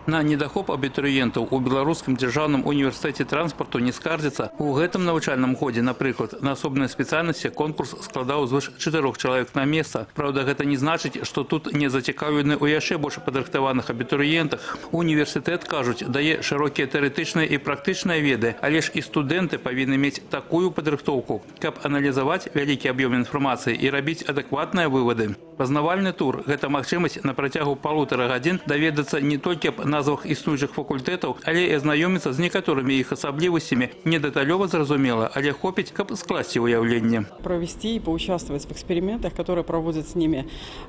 На недахоп абітурыентаў у Беларускім дзяржаўным універсітэце транспарту не скардзяцца. У гэтым навучальным годзе, напрыклад, на асобнай спецыяльнасці конкурс складаў звыш 4 чалавек на месца. Праўда, гэта не значыць, што тут не зацікаўлены ў яшчэ больш падрыхтаваных абітурыентах. Універсітэт, кажуць, дае шырокія тэарэтычныя і практычныя веды, але ж і студэнты павінны мець такую падрыхтоўку, каб аналізаваць вялікі аб'ём інфармацыі і рабіць адэкватныя вывады. Пазнавальны тур – гэта магчымасць на працягу 1,5 гадзін даведацца не толькі аб назвах існуючых факультэтаў, але і азнаёміцца з некаторымі іх асаблівасцямі. Не дэталёва зразумела, але хопіць, каб скласці ўяўленне. Провести и поучаствовать в экспериментах, которые проводят с ними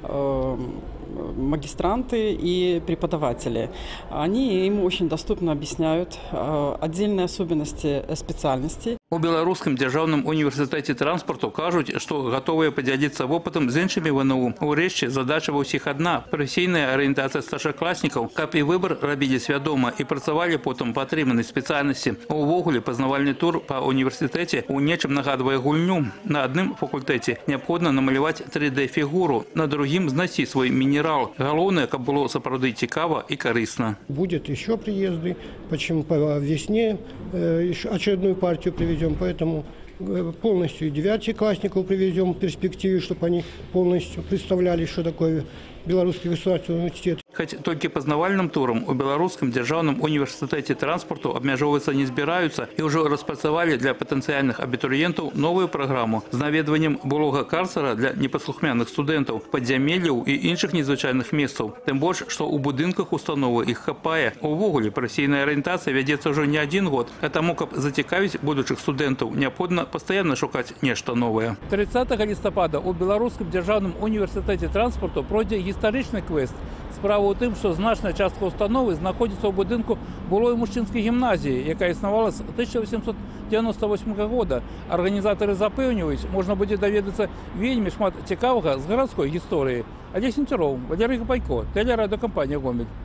магистранты и преподаватели. Они им очень доступно объясняют отдельные особенности специальности. У Беларускім дзяржаўным універсітэце транспарту кажуць, што гатовыя падзяліцца вопытам з іншымі ВНУ. Урэшце, задача ва ўсіх адна – прафесійная арыентацыя старшакласнікаў, каб і выбар рабілі свядома і працавалі потым па атрыманай спецыяльнасці. Увогуле, пазнавальны тур па універсітэце ў нечым нагадвае гульню. На адным факультэце неабходна намаляваць 3D-фігуру, на другім знайсці свой мінерал. Галоўнае, каб было сапраўды цікава і карысна. Будет еще приезды, почему по весне очередную партию привезем, поэтому полностью и 9-классников привезем в перспективе, чтобы они полностью представляли, что такое Белорусский государственный университет. Хоць толькі пазнавальным турам у Беларускім дзяржаўным універсітэце транспарту абмяжоўвацца не збіраюцца і ўжо распрацавалі для патэнцыяльных абітурыентаў новую праграму з наведваннем былога карцера для непаслухмяных студэнтаў, падзямелляў і іншых незвычайных месцаў. Тым больш, што ў будынках установы іх хапае. Увогуле, прафесійная арыентацыя вядзецца ўжо не 1 год, а таму, каб зацікавіць будучых студэнтаў, неабходна пастаянна шукаць нешта новае. 30 лістапада у Беларускім дзяржаўным універсітэце транспарту пройдзе гістарычны квест. Справа ў тым, што значная частка установы знаходзіцца ў будынку былой мужчынскай гімназіі, якая існавала з 1898 года. Арганізатары запэўніваюць, можна будзе даведацца вельмі шмат цікавага з гарадской гісторыі. Алесь Сенцюроў, Валерый Гапайко, тэлерадыёкампанія «Гомель».